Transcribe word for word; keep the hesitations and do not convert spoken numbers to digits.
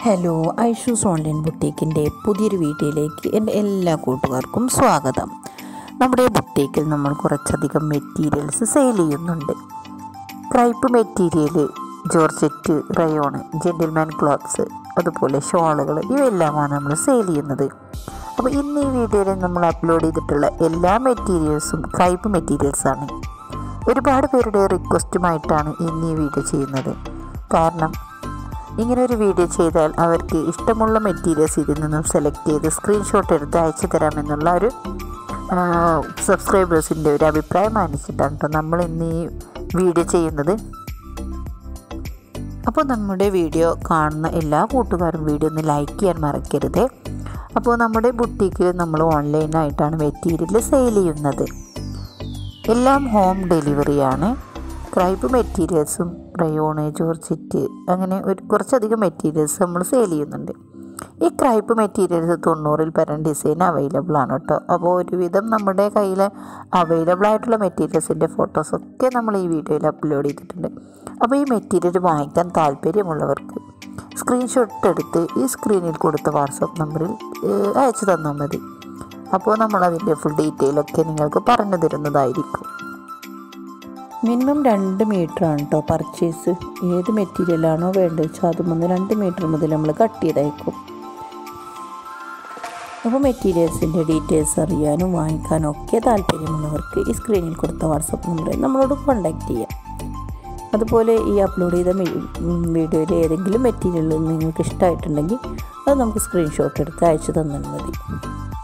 Hello Aishu's online ബുട്ടീക്കിൻ്റെ പുതിയൊരു വീഡിയോയിലേക്ക് എൻ്റെ എല്ലാ കൂട്ടുകാർക്കും സ്വാഗതം. നമ്മുടെ ബുട്ടീക്കിൽ നമ്മൾ കുറച്ചധികം മെറ്റീരിയൽസ് സെയിൽ ചെയ്യുന്നുണ്ട്. Crepe material, georgette, rayon, gentleman clothes, അതുപോലെ ഷോളുകൾ, ഇവയെല്ലാമാണ് നമ്മൾ സെയിൽ ചെയ്യുന്നത്. അപ്പോൾ ഇന്ന് ഈ വീഡിയോയിൽ നമ്മൾ അപ്ലോഡ് ചെയ്തിട്ടുള്ള എല്ലാ മെറ്റീരിയൽസും ക്രൈപ്പ് മെറ്റീരിയൽസാണ്. ഒരുപാട് പേരുടെ റിക്വസ്റ്റുമായിട്ടാണ് ഇന്ന് ഈ വീഡിയോ ചെയ്യുന്നത്. കാരണം ഇങ്ങനൊരു വീഡിയോ ചെയ്താൽ അവർക്ക് ഇഷ്ടമുള്ള മെറ്റീരിയൽസ് ഇതിൽ നിന്നും സെലക്ട് ചെയ്ത് സ്ക്രീൻഷോട്ട് എടുത്ത് അയച്ചു തരാമെന്നുള്ള ഒരു സബ്സ്ക്രൈബേഴ്സിൻ്റെ ഒരു അഭിപ്രായം മാനിച്ചിട്ടാണ് കേട്ടോ നമ്മൾ ഇന്ന് ഈ വീഡിയോ ചെയ്യുന്നത്. അപ്പോൾ നമ്മുടെ വീഡിയോ കാണുന്ന എല്ലാ കൂട്ടുകാരും വീഡിയോ ഒന്ന് ലൈക്ക് ചെയ്യാൻ മറക്കരുത്. അപ്പോൾ നമ്മുടെ ബുട്ടീക്കിൽ നമ്മൾ ഓൺലൈനായിട്ടാണ് മെറ്റീരിയൽ സെയിൽ ചെയ്യുന്നത്. എല്ലാം ഹോം ഡെലിവറിയാണ്. ക്രൈപ്പ് മെറ്റീരിയൽസും റയോണ്, ജോർജറ്റ്, അങ്ങനെ ഒരു കുറച്ചധികം മെറ്റീരിയൽസ് നമ്മൾ സെയിൽ ചെയ്യുന്നുണ്ട്. ഈ ക്രൈപ്പ് മെറ്റീരിയൽസ് തൊണ്ണൂറിൽ പരം ഡിസൈൻ അവൈലബിൾ ആണ് കേട്ടോ. അപ്പോൾ ഒരുവിധം നമ്മുടെ കയ്യിൽ അവൈലബിൾ ആയിട്ടുള്ള മെറ്റീരിയൽസിൻ്റെ ഫോട്ടോസൊക്കെ നമ്മൾ ഈ വീഡിയോയിൽ അപ്ലോഡ് ചെയ്തിട്ടുണ്ട്. അപ്പോൾ ഈ മെറ്റീരിയൽ വാങ്ങിക്കാൻ താല്പര്യമുള്ളവർക്ക് സ്ക്രീൻഷോട്ട് എടുത്ത് ഈ സ്ക്രീനിൽ കൊടുത്ത വാട്സപ്പ് നമ്പറിൽ അയച്ചു തന്നാൽ മതി. അപ്പോൾ നമ്മളതിൻ്റെ ഫുൾ ഡീറ്റെയിലൊക്കെ നിങ്ങൾക്ക് പറഞ്ഞു തരുന്നതായിരിക്കും. മിനിമം രണ്ട് മീറ്ററാണ് കേട്ടോ പർച്ചേസ്. ഏത് മെറ്റീരിയലാണോ വേണ്ടത് വെച്ചാൽ അത് മുതൽ രണ്ട് മീറ്റർ മുതൽ നമ്മൾ കട്ട് ചെയ്തയക്കും. അപ്പോൾ മെറ്റീരിയൽസിൻ്റെ ഡീറ്റെയിൽസ് അറിയാനും വാങ്ങിക്കാനും ഒക്കെ താല്പര്യമുള്ളവർക്ക് ഈ സ്ക്രീനിൽ കൊടുത്ത വാട്സപ്പ് നമ്പറിൽ നമ്മളോട് കോൺടാക്റ്റ് ചെയ്യാം. അതുപോലെ ഈ അപ്ലോഡ് ചെയ്ത വീഡിയോയിൽ ഏതെങ്കിലും മെറ്റീരിയൽ നിങ്ങൾക്ക് ഇഷ്ടമായിട്ടുണ്ടെങ്കിൽ അത് നമുക്ക് സ്ക്രീൻഷോട്ട് എടുത്ത് അയച്ചു തന്നാൽ മതി.